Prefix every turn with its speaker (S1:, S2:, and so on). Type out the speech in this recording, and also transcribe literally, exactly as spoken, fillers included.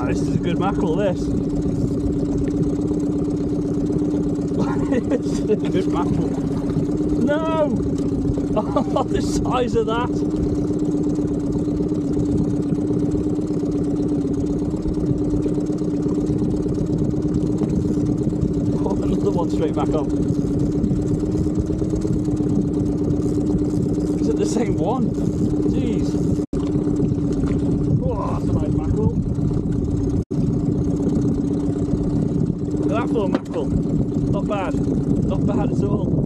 S1: this is a good mackerel, this. This is a good mackerel. No! Oh, the size of that! Oh, another one straight back up. Is it the same one? Jeez. Oh, that's a nice mackerel. Look at that for a mackerel. Not bad. Not bad at all.